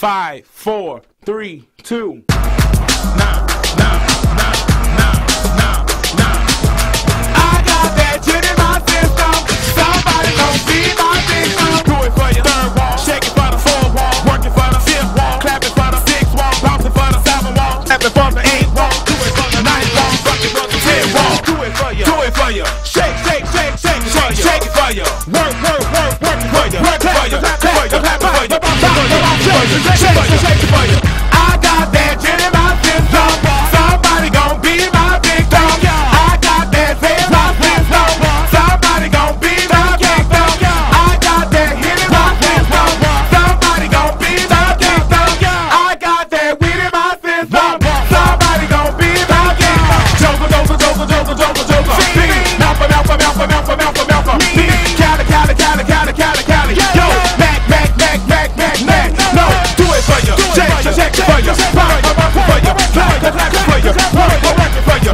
5, 4, 3, 2. Nah. I got that shit in my system. Somebody gon' be my victim. Do it for your third wall, shake it for the fourth wall, work it for the fifth wall, clap it for the sixth wall, bounce it for the seventh wall, clap it for the eighth wall, do it for the ninth wall, rock it for the 10th wall. Do it for you, do it for you. Shake it for you, shake it for you. Work it for you, work it for you, clap it for you, clap it for you, shake it for you. I got that shit in my system. Somebody gon' be my victim. I got that shit in my system. Somebody gon' be my victim. I got that hit in my system. Somebody gon' be my victim. I got that weed in my system. Somebody gon' be my victim. Joker. Cali. Yo, Mac. No, do it for you. Shake it for you. Rock it for you. Clap it for you. Work it for you.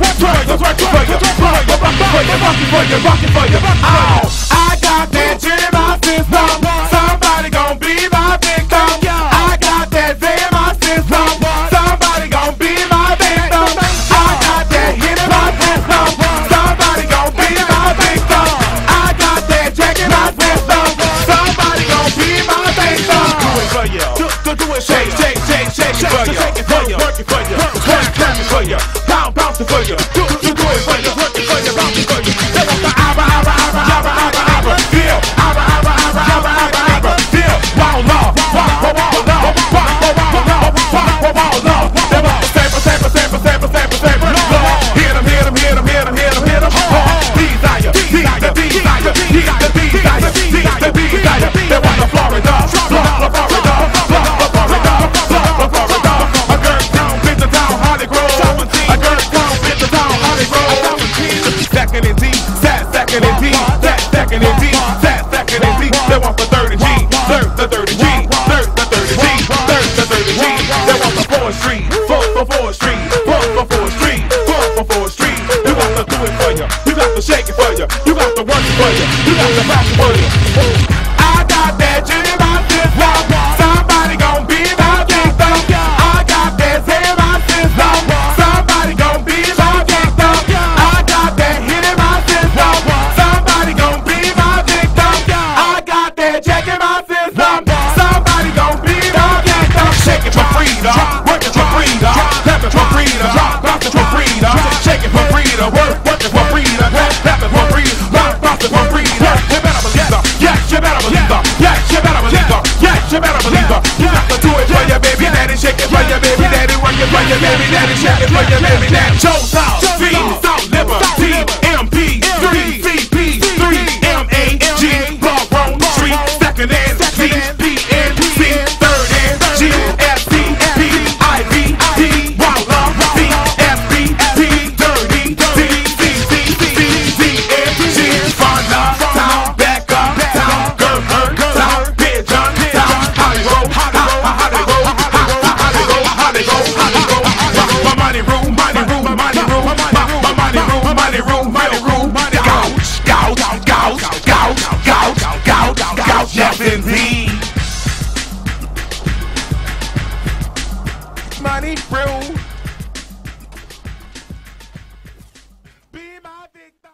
Rock it for you. Oh, I got that shit in my system. Somebody gon' be my victim. I got that Z in my system. Somebody gon' be my victim. I got that hit in my system. Somebody gon' be my victim. I got that check in my system. Somebody gon' be my victim. Do it for you. Do it, shake for you. Work it for you. Clap it for you. Bounce it for you. Do it for you. Work it for you. Bounce it for you. They want the abba. Feel. Feel. Wow, love. They want the saber. Hit 'em. Desire. They want the Florida. A girl down, bitch the town, Holly Grove. A girl down, bitch the town, Holly Grove. Second and D, second and D, second and D, second and D. They want the 30 G, the 30 G, the 30 G. They want the 4th Street, 4th Street. You got to do it for you, you got to shake it for you, you got to work it for you, you got to rock it for you. I got that shit in my system. Somebody gon' be my victim. I got that shit in my system. Somebody gon' be my victim. I got that hit in my system. Somebody gon' be my victim. I got that check in my system. Somebody gon' be my victim. Shake it for freedom, work it for freedom, clap it for freedom, bounce it for freedom, shake it for freedom, work it for freedom, clap it for freedom, bounce it for freedom. You better believe that. Yes, you better believe that. Yes, you better believe that. Yes, you better believe that. You got to do it for your baby daddy, shake it for your baby daddy, work it for your baby daddy, shake it for your baby daddy. Joe South, South Liberty, MP, 3 CP, 3 MAG, Block Road Street, Second and Z, PNC, Third and G, SC, P, IV, T, Walla, C, SB, T, Dirty, D, C, G, Fonda, Town, Back Up, Town, Gerber, Town, Pigeon, Town, Hollywood. My money room, gouge, yes indeed. Money room. Be my victim.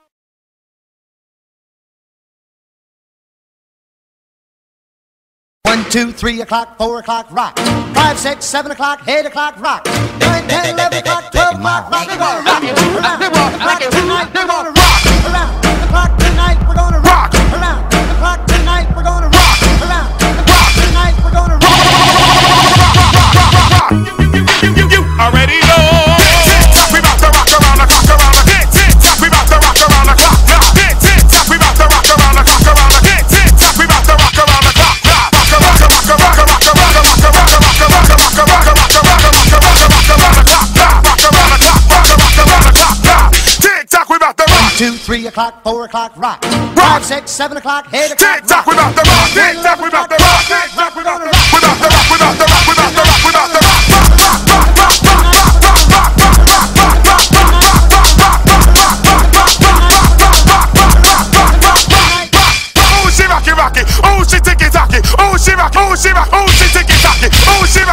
1, 2, 3 o'clock, 4 o'clock, rock. 5, 6, 7 o'clock, 8 o'clock, rock. 9, 10, 11 o'clock, 12 o'clock, rock. We're gonna rock around the clock tonight. We're gonna rock around the clock tonight. We're gonna rock around the clock tonight. We're gonna rock around the clock tonight. We're gonna rock. You already know. We about to rock around the clock, around the tick. We about to rock around the clock, tick. We about to rock around the clock, around the tick. We about to rock around the clock, tick-tock, we about to rock. 2, 3 o'clock, 4 o'clock, rock. 5, 6, 7 o'clock, 8 o'clock, tick-tock, we about to rock. Tick-tock, we about to rock. Tick-tock, we about to rock. We about to rock, we about to rock, we about to rock, we about to rock. Oh, she rocky, oh, she ticky-tocky, oh, she rock, oh, she rock, oh, she ticky-tocky, oh, she rock.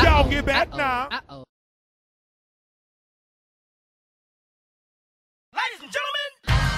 Y'all get back now. Ladies and gentlemen.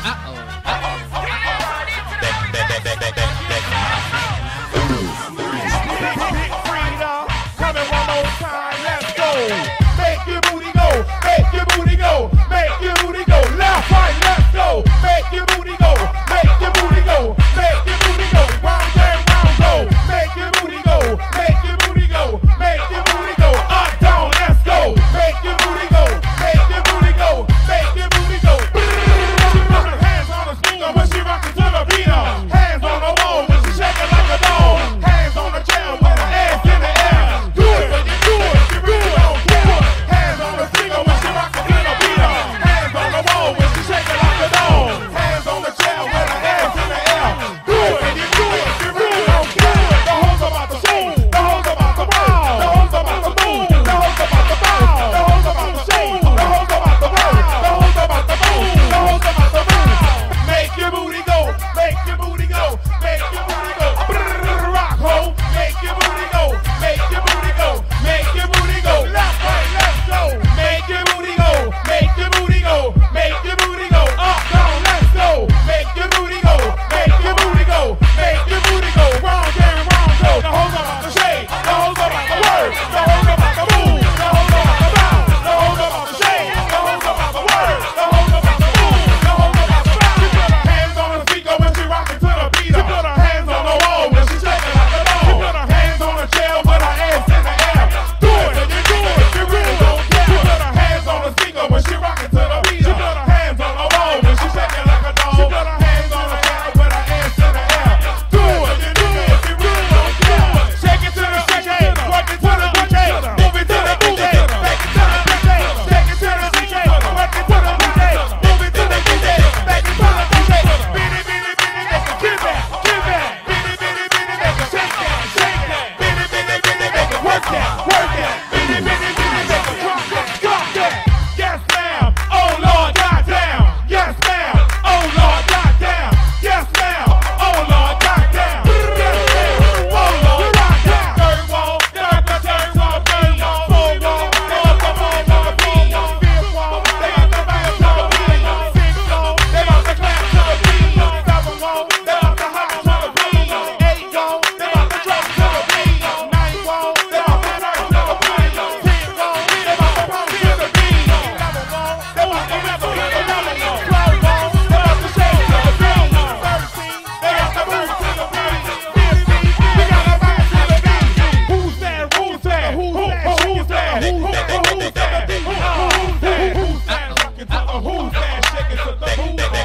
Big Frida, coming one more time. Let's go. Make your booty go. Make your booty go. Make your booty go. Left, right, let's go. Make your booty go. Make your booty go. Make your booty go. Round and round go. Make your booty go. Make your booty go. Make your booty go. Up, down, let's go. Make your booty go. Make your booty go. Make your booty go. She put her hands on the speaker when she rockin' to the beat. Hands on the wall when she shaking like a dog. Hands on the chair with her ass in the air. Do it when you do it. You really don't care. Hands on the speaker when she rockin' to the beat. Hands on the wall when she shaking like a dog. Hands on the chair with her ass in the air. Do it when you do it. You really don't care. The hoes about to shake. The hoes about to roll. The hoes about to move. The hoes about to bow. The hoes about to shake. The hoes about to roll. The hoes about to move. The hoes about to move. Make your booty go. Make your booty go. Make your booty go. Rock ho. Make your booty go. Make your booty go. Make your booty go. Left, right, let's go. Make your booty go. Make your booty go. Make your booty go. Up, down, let's go. Make your booty go. Make your booty go. Make your booty go. Round and round go. The hoes about to shake. The hoes about to work. The hoes about to move. The hoes about to bounce. The hoes about to shake. The hoes about to work. The hoes about to move. The hoes about to bounce. She put her hands on the speaker when she rockin' to the beat. She put her hands on the wall when she shaking like a dog. She put her hands on the chair with her ass in the air. Do it and you do it. You really don't care. She put her hands on the speaker when she rockin' to the beat. She put her hands on the wall when she shaking like a dog. She put her hands on the chair with her ass in the air. Do it and you do it. You really don't care. Shake it to the DJ, work it to the DJ, move it to the DJ, back it to the DJ, shake it to the DJ, work it to the DJ, move it to the DJ, back it to the DJ. Bitty, bitty, bitty, make it give back, give back. Bitty, bitty, bitty, make it shake that, shake that. Bitty, bitty, bitty, make it work that, work that. Bitty, bitty, bitty, make it drop that, drop that. Yes, ma'am. Oh Lord, goddamn. Yes, ma'am. Oh Lord, goddamn. Yes, ma'am. Oh Lord, goddamn. Yes, ma'am. Oh Lord, goddamn. Third wall, third wall, third wall, third wall, fourth wall, fourth wall, fourth wall, fifth wall. They got the band to the beat. Sixth wall, they about to clap to the beat. Seventh wall, they about to hop to the beat. Eighth wall, they about to drop to the beat. Ninth wall, they about to turn to the beat. Tenth wall, they about to pump to the beat. 11th wall, they about to rap to the beat. 12th wall, they about to shake to the beat. 13, they got the bird to the beat. 15, we got the back to the beat. Who's that? Who's that? Who's that? Who's that? Who's that? Who's that? Who's that? Who's that? Rockin' to the who's that? Shaking to the who's that?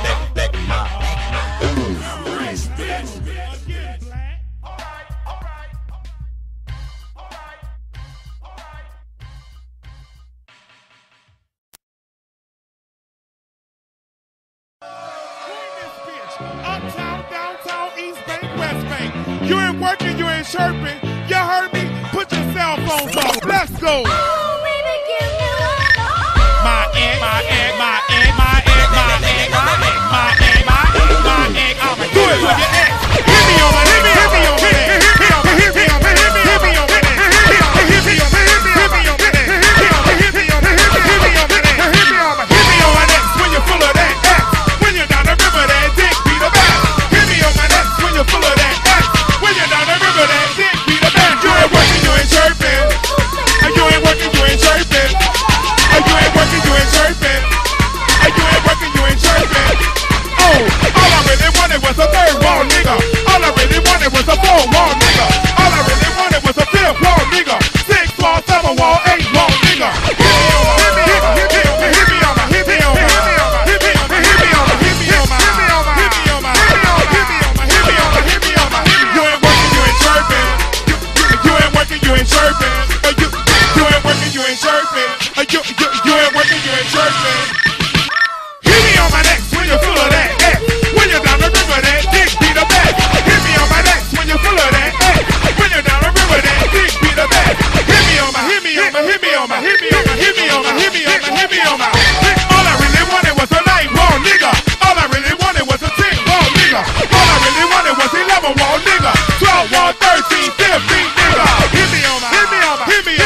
Again, black. All right, all right. All right, all right. Uptown, downtown, East Bank, West Bank. You ain't working, you ain't chirping. You heard me? Put your cell phones on. Let's go. My egg, my egg, my egg, my egg, my egg, my egg, my egg, my egg, my egg. I'ma do it with your ex. Hit me on my, hit me on my, hit me on my, hit me on my, hit me on my, hit me on my, hit me on my, hit me on my, hit me on my, hit me on my, hit me on my, hit me on my, hit me on my, hit me on my neck when you're full of that X. When you're down the river, that dick be the best. Hit me on my neck when you're full of that X. When you're down the river, that dick be the best. You ain't working, you ain't chirping. You ain't working, you ain't chirping. You ain't working, you ain't chirping. You ain't working, you ain't chirping. Oh, all I really wanted was a third wall nigga. All I really wanted was a fourth wall nigga. All I really wanted was a fifth wall nigga. Sixth wall, seventh wall, eighth wall nigga. Hit me on my, hit me on my, hit me on my, hit me on my, hit me on my, hit me on my, hit me on my, hit me on my, hit me on my, hit me on my, hit me on my, hit me on my. You ain't working, you ain't chirping. You ain't working, you ain't chirping. You ain't working, you ain't chirping. You ain't working, you ain't chirping. Hit me on my neck when you're full of that X. When you're down the river, that dick be the best. Hit me on my neck when you're full of that X. When you're down the river, that dick be the best. Hit me on my, hit me on my, hit me on my, hit me on my, hit me on my, hit me on my, hit me on my. All I really wanted was a 9 wall nigga. All I really wanted was a 10 wall nigga. All I really wanted was 11 wall nigga. 12 wall, 13, 15 nigga. Hit me on my, hit me on my, hit me on my.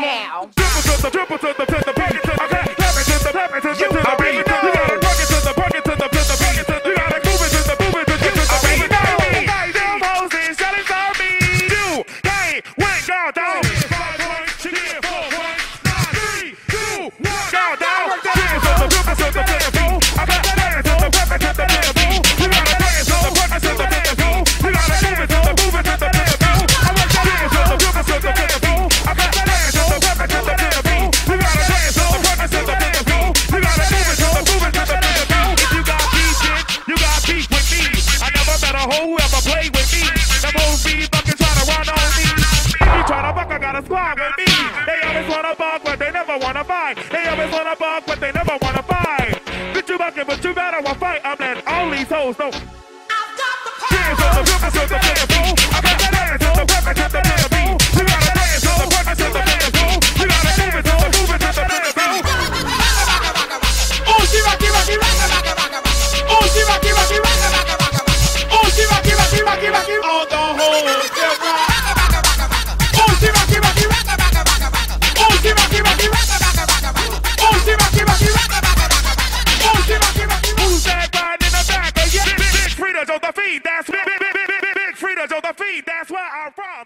now. Triple to the beat. Okay, clap it to the beat. You gotta work it to the beat. You gotta move it to the beat. Hey, them hoes is selling for me. You can't win, y'all dog. 5 points, she get 4 points. 3, 2, 1, y'all dog. Dance to the triple to the tempo. I got to dance to the weapon to the tempo. You gotta dance to the weapon to the tempo. You gotta move it to the movement to the tempo. I want to dance to the triple to the tempo. I got to dance to the weapon to the tempo. You gotta dance to the weapon to the tempo. You gotta move it to the movement to the tempo. If you got beef shit, you got beef with me. I never met a hoe who ever played with me. Them hoes be fucking trying to run on me. You tryna fuck, I got a squad with me. They always wanna fuck, but they never wanna fight. They always wanna fuck, but they never wanna fight. Bitch, you bucking, but you better wanna fight. I'm that only soul, so. Dance on the purpose of the tempo. I got to dance on the weapon to the tempo. You gotta dance on the purpose of the tempo. You gotta move it to the movement to the tempo. Oh, she rocky, rocky, rocky, rocky, rocky. Oh, she rocky, rocky, rocky, rocky, rocky. Oh, she rocky, rocky, rocky, rocky. All the hoes still rock. Oh, she rocky, rocky, rocky, rocky, rocky. Oh, she rocky, rocky, rocky, rocky, rocky. Oh, she rocky, rocky, rocky, rocky, rocky. Oh, she rocky, rocky. Who's that riding in the back? Yeah, big Frida's on the feet. That's big Frida's on the feet. That's where I'm from.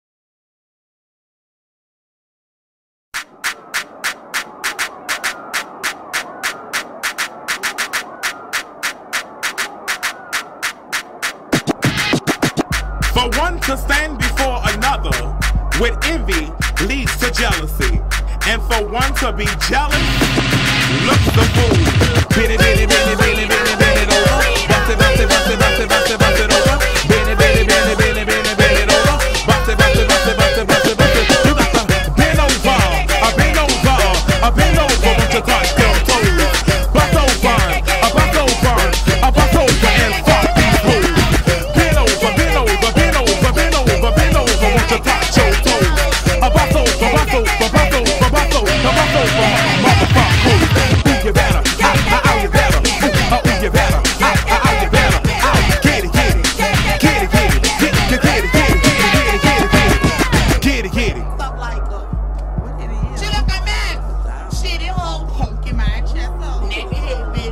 For one to stand before another with envy leads to jealousy. And for one to be jealous, look the fool. Bend it, bend it, bend it, bend it, bend it, bend it over. Bust it, bust it, bust it, bust it, bust it, bust it over. Bend it, bend it, bend it, bend it, bend it, bend it over. Bust it, bust it, bust it, bust it, bust it, bust it. You got to bend over, bend over, bend over with your touch them toes. Bust over, bust over, bust over and fuck these hoes. Bend over, bend over, bend over, bend over, bend over with your touch your toes. Bust over, bust over, bust over, bust over, bust over, motherfucker. Ooh, you better, you better, you better, you better, get it, get it, get it, get it, get it, get it, get it, get it, get it, get it. Fuck like what it is. She look at me. Shit, it whole punk in my chest. Neck head, bitch.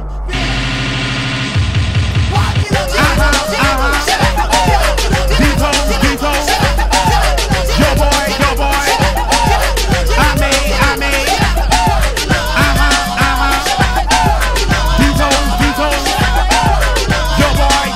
These hoes, your boy, I made, these hoes, your boy,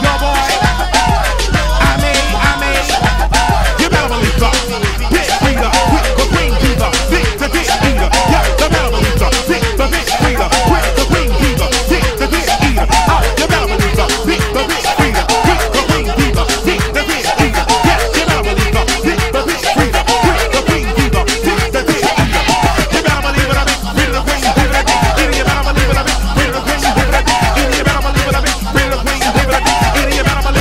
I made, you better believe that, bitch breather, quick the queen diva, sick the dick eater, yeah, you better believe that, sick the bitch breather, quick the queen diva, sick the dick eater, you better believe that, sick the bitch breather, quick the queen diva, sick the dick eater, yeah, you better believe that, sick the bitch breather, quick the queen diva, sick the dick eater, you better believe it, I be ready to queen diva, you better believe it, I be ready to queen diva, you better believe it, I be ready to queen diva, you better believe it, I be ready to queen diva, girl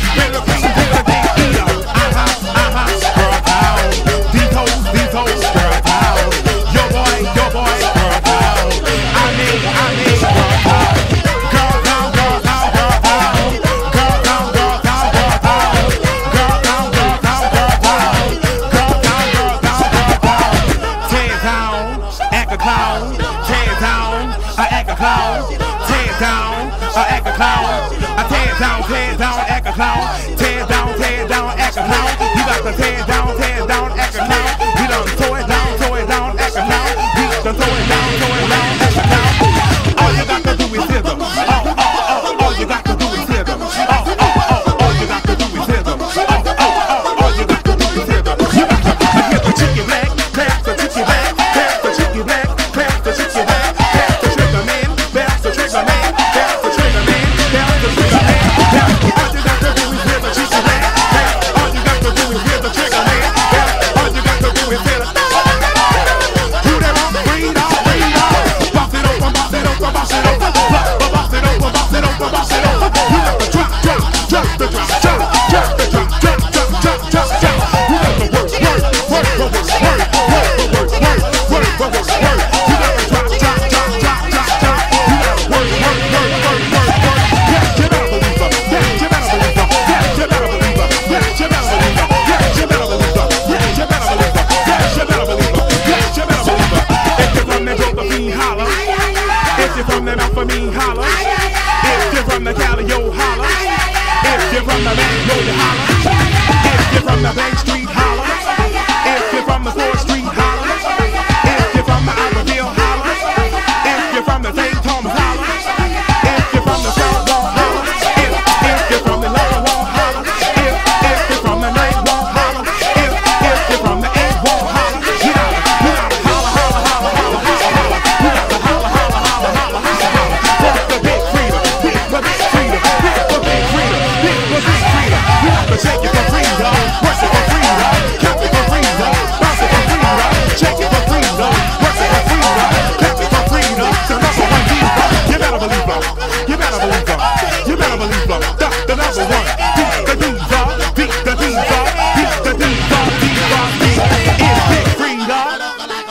down, these hoes, girl down, your boy, girl down, I made, girl down, girl down, girl down, girl down, girl down, girl down, girl down, girl down, girl down, girl down, girl down, girl down, girl down, tear down, act a clown, tear down, act a clown, tear down, act a clown, tear down, act a clown, tear down, act a clown, you got to tear down, act a clown, you done throw it down, act a clown, you done throw it down, act a clown, all you got to do is rhythm, all you got to do is rhythm, all you got to do is rhythm, all you got to do is rhythm, you got to get the chicken black, clap the chicken black, clap the chicken black, clap the chicken black, clap the trigger man, clap the trigger man, clap the trigger man, clap the trigger man, all you got to do is rhythm.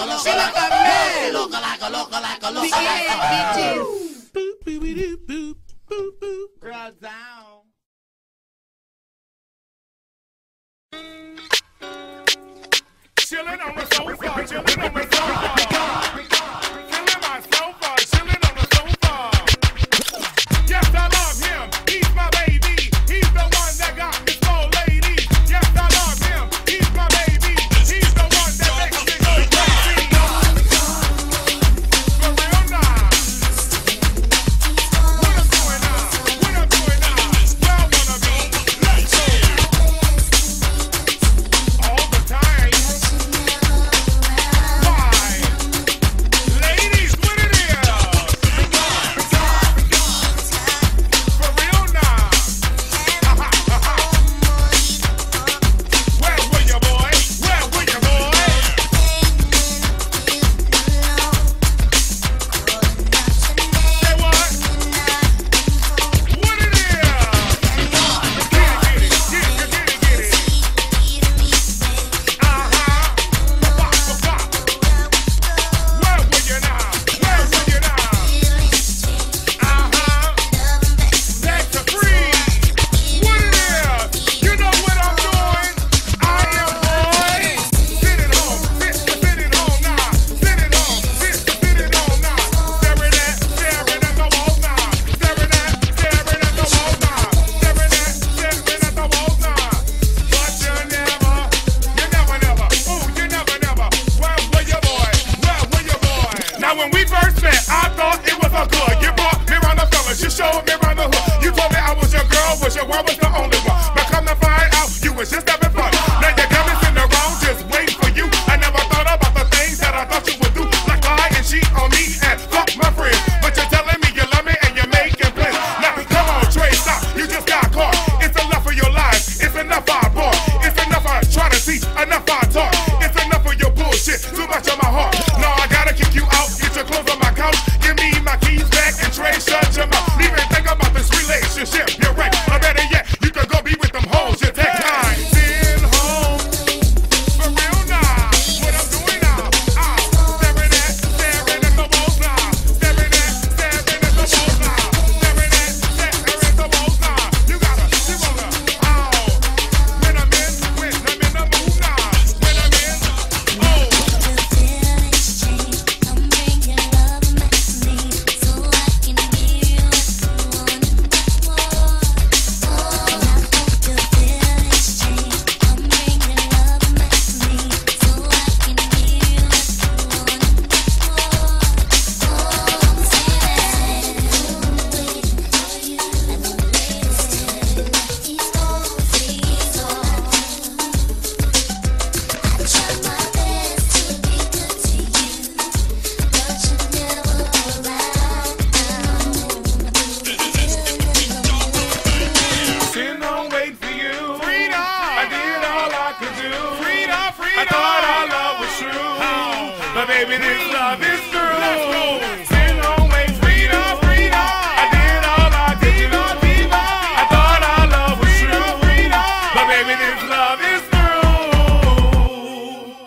She look a man. She look like a bitches. Boop, boop, boop, boop, boop, boop. Girl down. Chillin' on the sofa, chillin' on the sofa. Chillin' my sofa, chillin' on the sofa. Yes, I love him. He's my baby. He's the one that got me so lady. Yes, I love him. He's my baby. He's the one that makes me go crazy. For real now. What I'm doing now? What I'm doing now? Where I wanna be? Let's go. All the time. Why? Ladies, what it is? For real now. Where were you, boy? Where were you, boy? Say what? What it is? Get it. Pop. Where were you now? Where were you now? That's a free. What it is? You know what I'm doing? I am boy. Sit it home. Sit it home now. Sit it home. Sit it home now. Staring at the wall now. Staring at the wall now. Staring at the wall now. But you never. Ooh, you never. Where were you, boy? Where were you, boy? Now when we first met, I thought it was a good. You brought me round the fellas. You showed me round the hood. You told me I was your girl, was your world was the only one. But come to find out, you was just having fun. Now you got me sitting around just waiting for you. I never thought about the things that I thought you would do, like lie and cheat on me and fuck my friends. But you're telling me you love me and you're making plans. Now come on, Trey, stop. You just got caught. It's enough of your lies. It's enough I bought. It's enough I try to teach. Enough I talk. It's enough of your bullshit. Too much of my heart. No, I gotta kick you out. Get your clothes on my couch. Give me my keys back and Trey, shut your mouth. Even think about this relationship. You're right. Or better yet, you can go be with them hoes. You take time. Sitting home. For real now. What I'm doing now. Staring at the walls now. Staring at the walls now. Staring at the walls now. You wanna. When I'm in the mood now. When I'm in. Sitting home waiting for you. Freedom. I did all I could do. Freedom. I thought our love was true. But baby, this love is true. Let's go. Sitting home waiting. Freedom. I did all I could do. I thought our love was true. But baby, this love is true.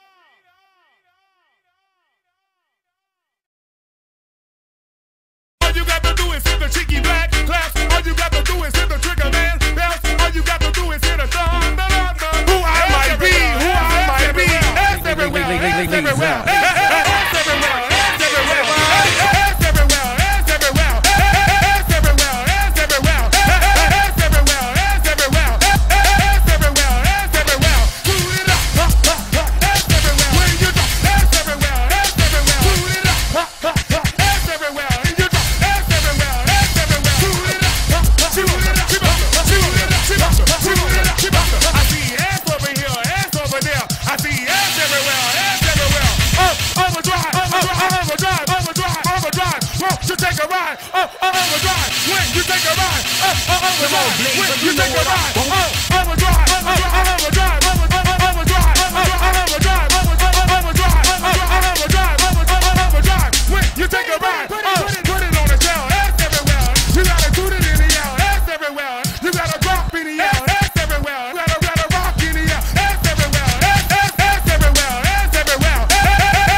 All you got to do is hit the cheeky black class. All you got to do is hit the trigger man bells. All you got to do is hit a thumb. Who I might be, That's everywhere. That's everywhere. That's everywhere. That's everywhere. That's everywhere. That's everywhere. That's everywhere. That's everywhere. That's everywhere. That's everywhere. That's everywhere. That's everywhere. Shoot it up. That's everywhere. When you drop. That's everywhere. That's everywhere. Shoot it up. That's everywhere. When you drop. That's everywhere. That's everywhere. Shoot it up. Shoot it up. Shoot it up. Shoot it up. Shoot it up. Shoot it up. I see ass over here, ass over there. I see ass everywhere, ass everywhere. Overdrive, overdrive, overdrive, overdrive. Won't you take a ride? Overdrive. When you take a ride? Overdrive. When you take a ride? Overdrive, overdrive, overdrive, overdrive, overdrive, overdrive, overdrive. When you take a ride? Put it on the tail, ass everywhere. You gotta put it in the air, ass everywhere. You gotta drop in the air, ass everywhere. You gotta rock in the air, ass everywhere, ass everywhere, ass everywhere.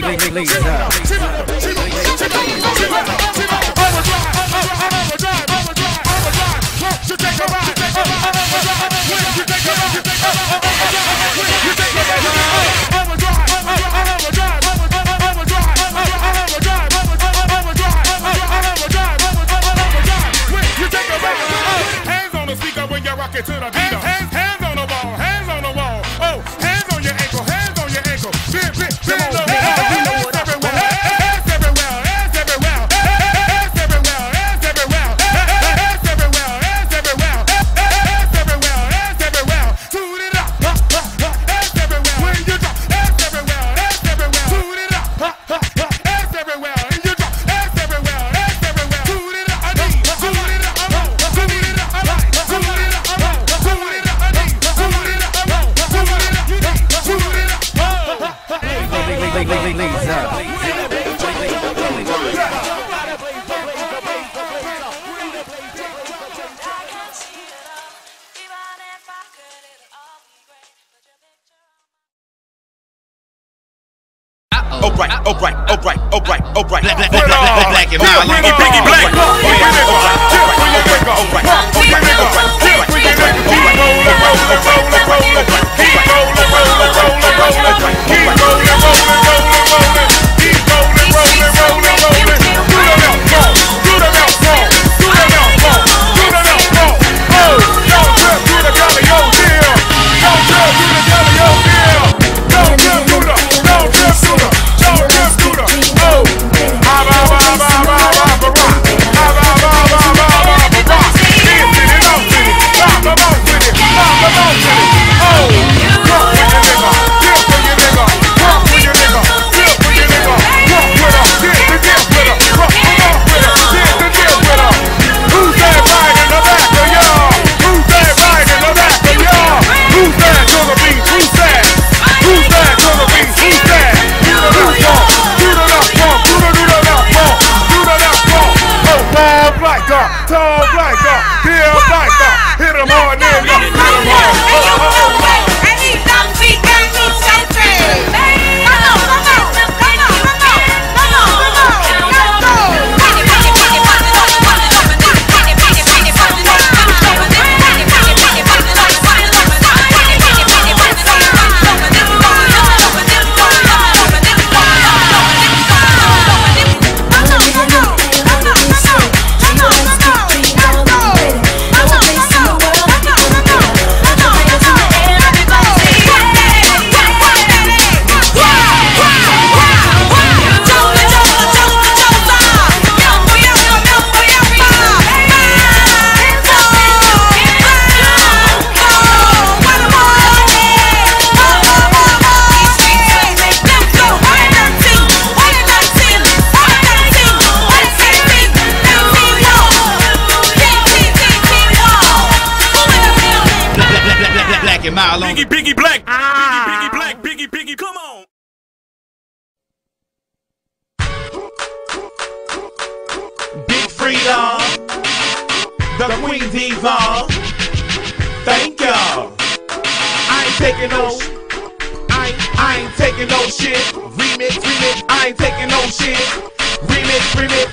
To the beat. Hands on the wall, hands on the wall. Oh, hands on your ankle, hands on your ankle. Bend over, hands everywhere, hands everywhere, hands everywhere, hands everywhere, hands everywhere, hands everywhere, hands everywhere, hands everywhere, hands everywhere. Toot it up, hands everywhere. When you drop, hands everywhere, hands everywhere. Toot it up, hands everywhere. When you drop, hands everywhere, hands everywhere. Toot it up, I need. Toot it up, I want. Toot it up, I like. Toot it up, I want. Alright. Black and mild. Biggie Black. Biggie Black. Biggie, come on. Big Freedom, the Queen Diva. Thank y'all. I ain't taking no, I ain't taking no shit. Remix, I ain't taking no shit. Remix.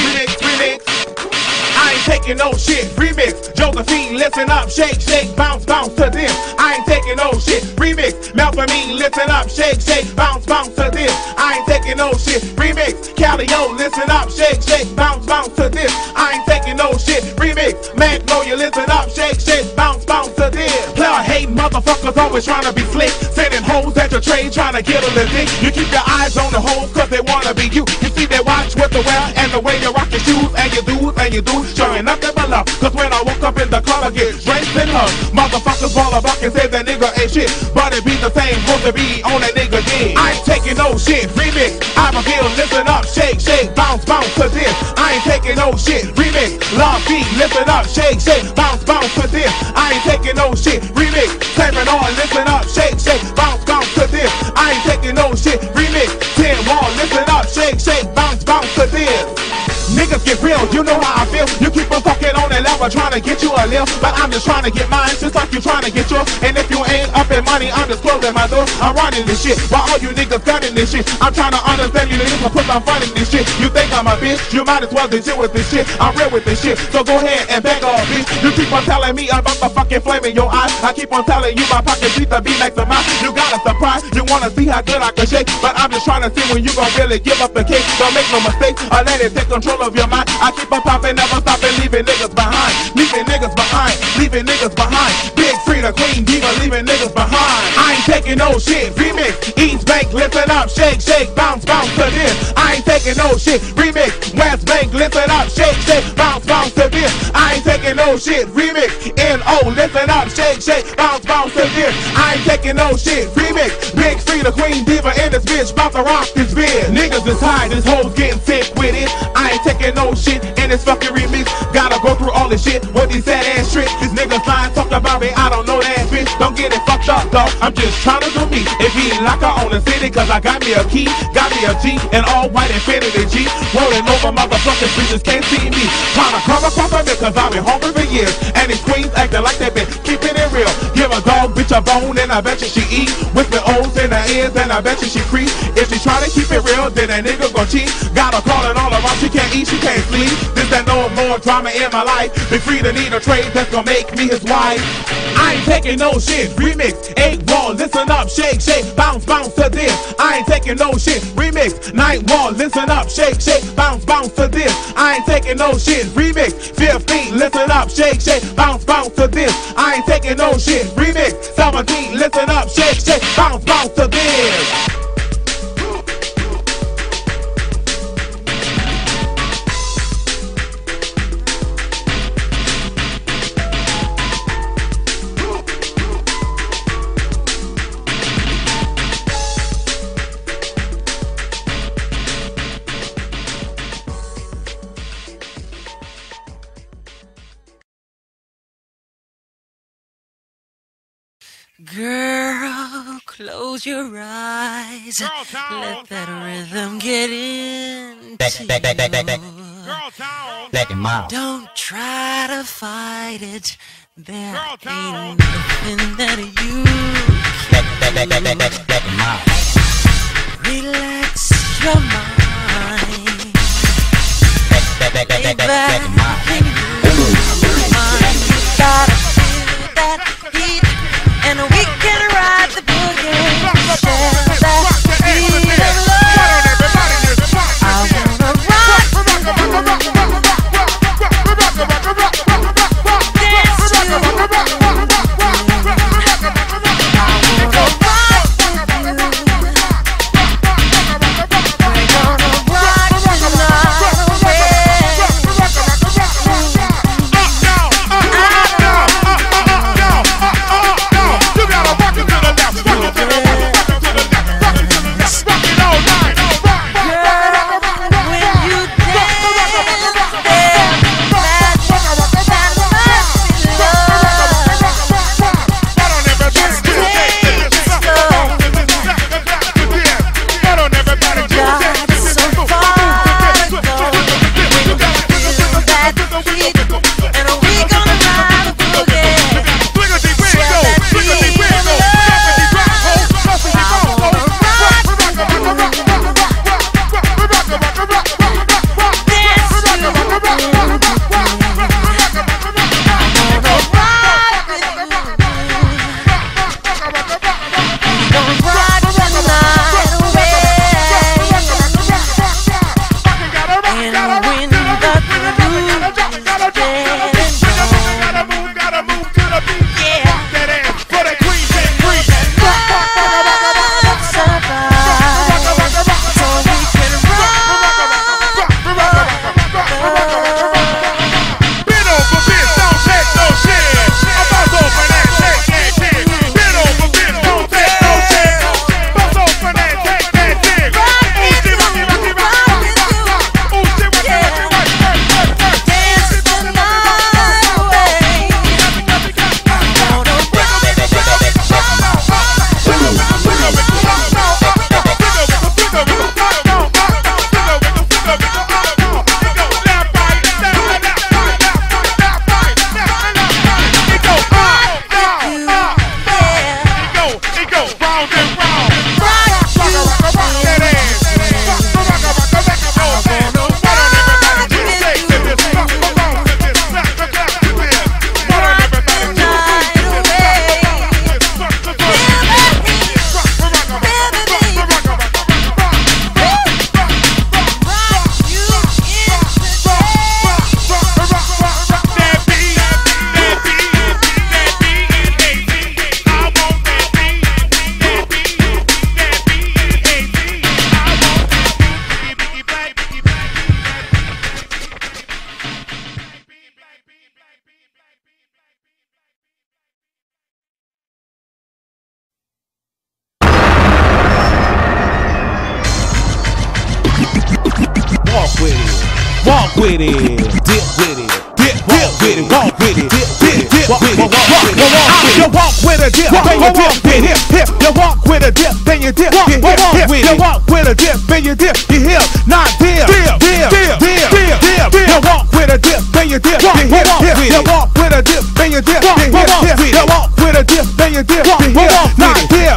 I ain't taking no shit. Remix, Josephine, listen up, shake, bounce to this. I ain't taking no shit. Remix, Melphamine, listen up, shake, bounce to this. I ain't taking no shit. Remix, Calio, listen up, shake, bounce to this. I ain't taking no shit. Remix, Magnolia, listen up, shake, bounce to this. Player hate motherfuckers always trying to be slick, sending hoes at your trade trying to get a living. You keep your eyes on the hoes cause they wanna be you. You see they watch what the wear and the way you rock your shoes and you do. Showing nothing but love, cause when I woke up in the club I get drenched in love. Motherfuckers fall about and say that nigga ain't shit, but it be the same, supposed to be on that nigga again. I ain't taking no shit. Remix, I'm a feel, listen up, shake, bounce to this. I ain't taking no shit. Remix, Love B, listen up, shake, bounce to this. I ain't taking no shit. Remix, Clavin on, listen up, shake, bounce to this. I ain't taking no shit. Remix, 10 Wall, listen up, shake, bounce to this. Niggas get real, you know how I feel. You keep on fucking on that level trying to get you a lift, but I'm just trying to get mine just like you trying to get yours. And if you ain't up in money, I'm just close. closing my door, I'm running this shit. While all you niggas cutting this shit, I'm trying to understand you niggas put some fun in this shit. You think I'm a bitch? You might as well legit with this shit. I'm real with this shit, so go ahead and back off, bitch. You keep on telling me about the fucking flame in your eye. I keep on telling you my pocket beats the beat next to mine. You got a surprise, you wanna see how good I can shake, but I'm just trying to see when you gon' really give up the cake. Don't make no mistake, or let it take control of your mind. I keep on popping, never stopping, leaving niggas behind. Leaving niggas behind, leaving niggas behind. Big Free, the Queen Diva, leaving niggas behind. I ain't taking no shit. Remix, East Bank, listen up, shake, shake, bounce, bounce to this. I ain't taking no shit. Remix, West Bank, listen up, shake, shake, bounce, bounce to this. I ain't taking no shit. Remix, NO, listen up, shake, shake, bounce, bounce to this. I ain't taking no shit. Remix, Big Free, the Queen Diva, in this bitch, bout to rock this bitch. Niggas is high, this hoe's getting sick with it. I ain't taking no shit in this fucking remix. Gotta go through all this shit with these sad ass tricks. These niggas lying, talk about me, I don't know that bitch. Don't get it fucked up though, I'm just trying to do me. It be like I own the city, cause I got me a key, got me a G, and all white Infinity G. Rolling over motherfucking bitches can't see me. Trying to come across a bit, cause I've been hungry for years. And these queens acting like they been keeping it real. Give a dog bitch a bone and I bet you she eat. Whisper O's in her ears and I bet you she creep. If she try to keep it real, then that nigga gon' cheat. Got her calling all around, she can't eat, she can't sleep. This ain't no more drama in my life. Be free to need a trade that's gonna make me his wife. I ain't taking no shit. Remix, 8 Wall, listen up, shake, shake, bounce, bounce to this. I ain't taking no shit. Remix, 9 Wall, listen up, shake, shake, bounce, bounce to this. I ain't taking no shit. Remix, 15, listen up, shake, shake, bounce, bounce to this. I ain't taking no shit. Remix, 17, listen up, shake, shake, bounce, bounce to this. Girl, close your eyes. Let that rhythm get in. Black and mild. Don't try to fight it. There ain't nothing that you Black and mild. relax your mind. Lay back Black and mild. and your mind. You gotta feel that heat. And we can ride the boogie, share that beat of love. I wanna rock, dance to you. I wanna rock with you. We're gonna rock tonight. go. Round and round. Rock that ass. Walk with it, dip with it, dip with it, walk with it, dip, walk with it, you walk with a dip, then you dip, hip, you walk with a dip, then you dip, hip, you walk with a dip, then you dip, you hip, not dip, you walk with a dip, then you dip, hip, you walk with a dip, then you dip, hip, you walk with a dip, then you dip, hip, not dip.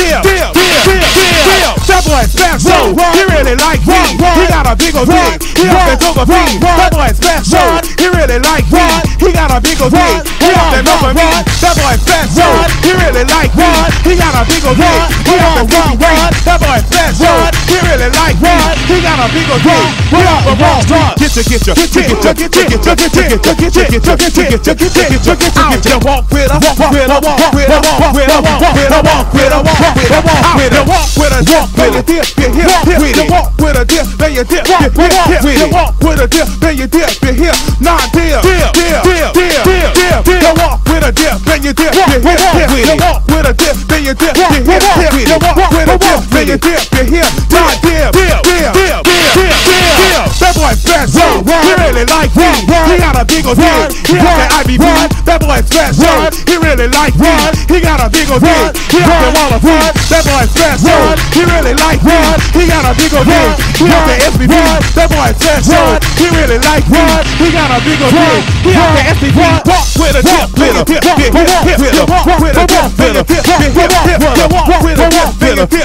That boy's special, he really like me. He got a big old dick, he up and over me. That boy's special, he really like me. He got a big old dick, he up and over me. That boy's special, he really like me. He got a big old dick, he up and over me. That boy's special, he really like me. He got a big old dick, he up and over me. Get walk with a dip, you walk with a dip, then you dip, you walk with a dip, then you dip, you hip, not dip, you walk with a dip, then you dip, you walk with a dip, then you dip, you walk with a dip, then you dip, you hip, not dip, that boy special, he really like me, he got a big old dick, he got the IBB, that boy special, he really like me, he got a big old dick, he got the wall of food, that boy special, he really like me, he got a big old dick, he got the SBB, that boy special, he really like me, he got a big old dick, he got the SBB, walk with a dip, with a dip, walk with a dip, with a dip, walk with a dip, with a dip,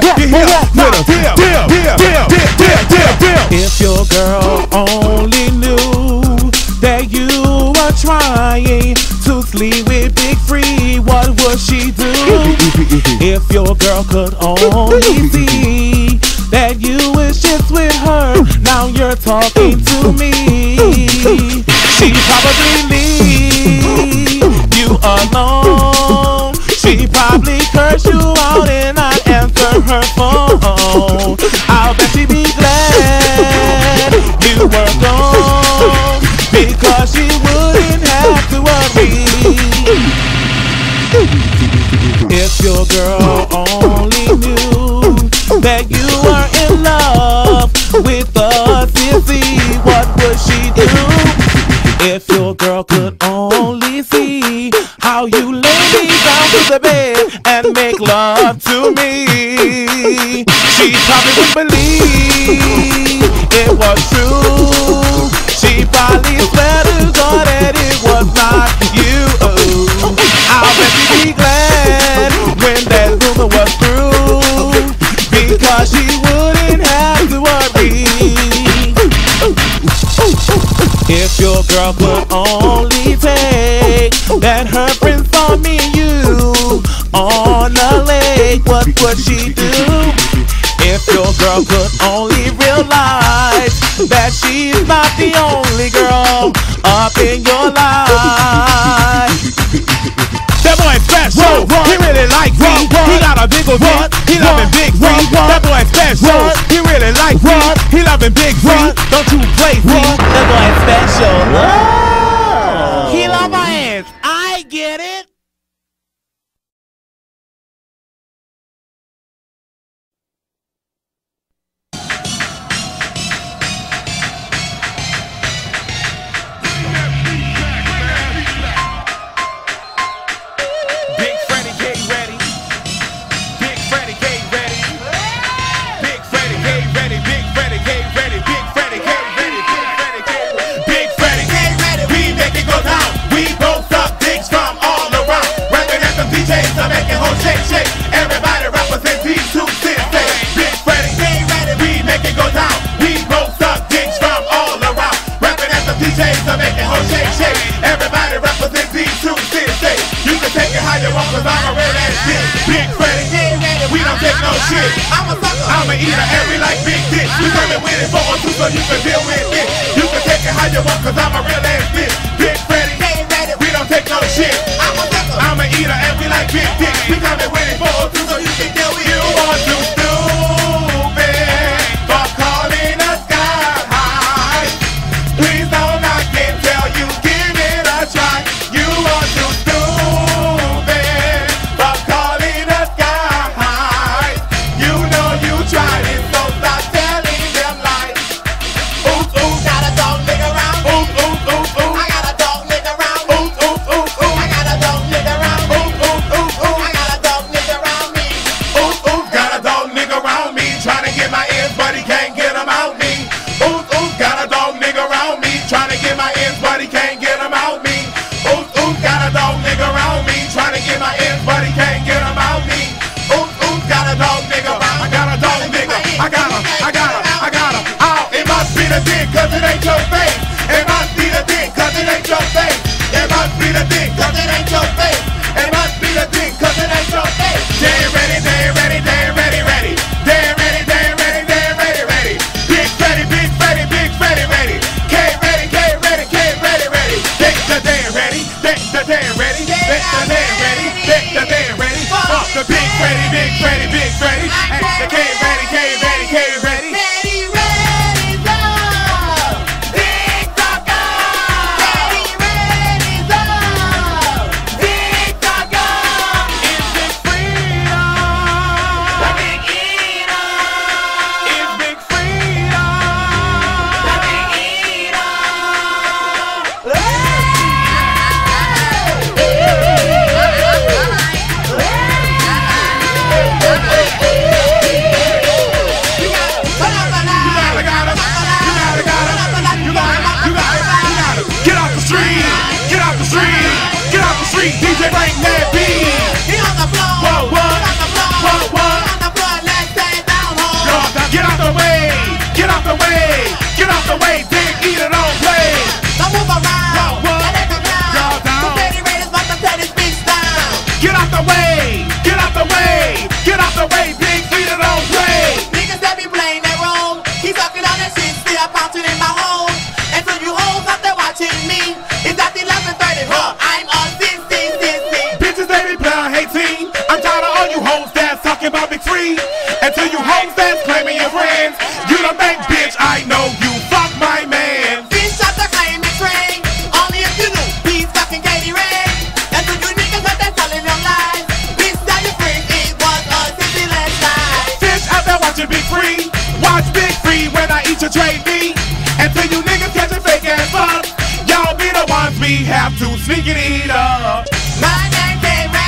if your girl only knew that you were trying to sleep with Big Free, what would she do? If your girl could only see that you was just with her, now you're talking to me. She'd probably leave you alone. She probably curse you out and not answer her phone. I'll bet she'd be glad you were gone, because she wouldn't have to worry. If your girl only knew that you were in love with a sissy, what would she do? If your girl could only see how you lay me down to the bed and make love to me, she probably wouldn't believe it was true. She probably swear to God that it was not you. I'll bet she'd be glad when that rumor was through, because she wouldn't have to worry. If your girl could only take that her friends saw me and you on the lake, what would she do? If your girl could only realize that she's not the only girl up in your life. That boy special, he really like me. He got a big old dick, he loving Big Free. That boy special, he really like me. He loving Big Free. Don't you play me. That boy special. He love my ass. I get it. eater and we like big dick. We coming with it for a two so you can deal with it. You can take it how you want cause I'm a real ass bitch. Big Freddy, we don't take no shit. I'm a eater and we like big dick. We coming with it for a two so you can deal with it. You want to stupid for calling us sky high. Please don't knock it till you give it a try. You want to stupid for calling us sky high. You know you tried it, so stop telling them lies. Ooh, ooh, got a dog nigga round. Ooh, ooh, ooh, ooh. I got a dog nigga round. Ooh, ooh, ooh, ooh. I got a dog nigga round. Ooh, ooh, ooh, ooh. I got a dog nigga round me. Ooh, ooh, got a dog nigga round me. Trying to get my ends, but he can't get them out me. Ooh, ooh, got a dog nigga round me. Trying to get my ends, but he can't get them out me. Ooh, ooh, got a dog nigga round me. Trying to get my ends, but he can't get them out me. Ooh, ooh, got a dog nigga round. I got a dog nigga. I got him. Oh, it must be the dick, cause it ain't your face. It must be the dick, cause it ain't your face. It must be the dick, cause it ain't your face. It must be the dick, cause it ain't your face. They ain't ready, they ain't ready, they ain't ready, ready. They ain't ready, they ain't ready, they ain't ready, ready. Big Freddy, big Freddy, big Freddy, ready. K ready, K ready, K ready, ready. They ain't ready, they ain't ready. They ain't ready, they ain't ready. The big Freddy, big Freddy, big Freddy. And the K ready, K ready, K ready. DJ Frank that beat. He on the floor. What? On the floor, let's stay down home. Get out the way. Get out the way. Get out the way. Dick, eat it on play. Don't move around. That ain't the ground. The Teddy Raiders want to play this bitch down. Get out the way. Get out the way. Get out the way. Dick, eat it on play. Niggas that be playing that role. He's sucking on that shit, still pouncing in my hole. And so you hoes out there watching me. It's at 11:30. I'm on 18. I'm tired of all you hoes that's talking about Big Free. And to you hoes that's claiming your friends, you don't think, bitch, I know you fuck my man. Bitch, shot the claim it's rain. Only if you knew he's fucking Katie Ray. And to you niggas that they're telling them lies, bitch, tell your friends it was a city last night. Bitch, out there watching Big Free. Watch Big Free when I eat your trade meat. And to you niggas catching fake ass fucks, y'all be the ones we have to sneak and eat up. My name came right.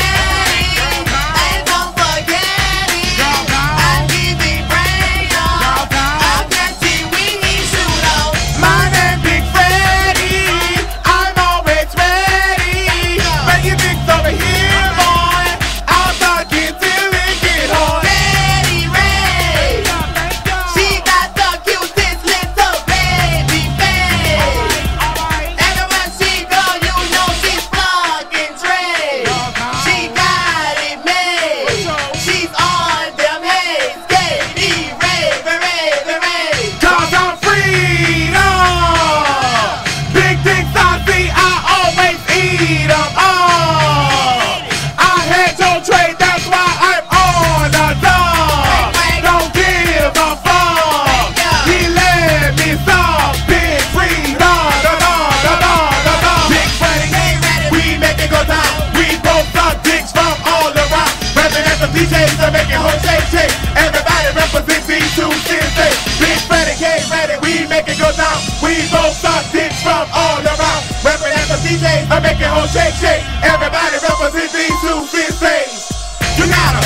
DJs are making whole shake. Everybody represent these two cities. Big Freddy, K ready, we make it go down. We both suck dicks from all around. Represent the DJs are making whole shake. Everybody represent these two cities. You gotta.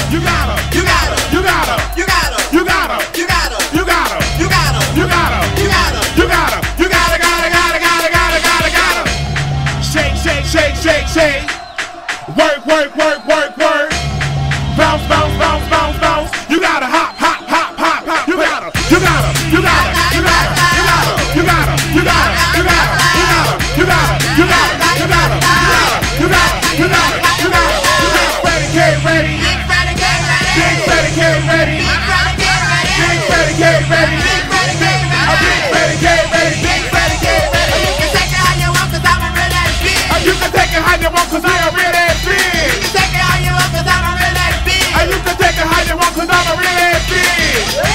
Shake. Work. Bounce. You gotta hop. You gotta. Big Freddy, get ready. shit.